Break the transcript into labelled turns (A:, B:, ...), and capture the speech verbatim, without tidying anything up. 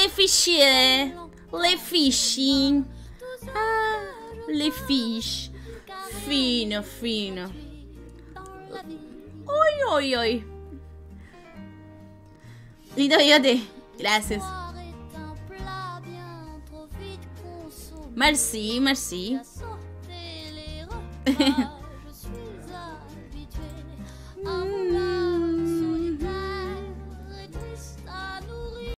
A: fisce. Le fisci. Ah, le fish. Fino, fino. Oi, oi, oi. Li do io a te. Gracias. Merci, merci.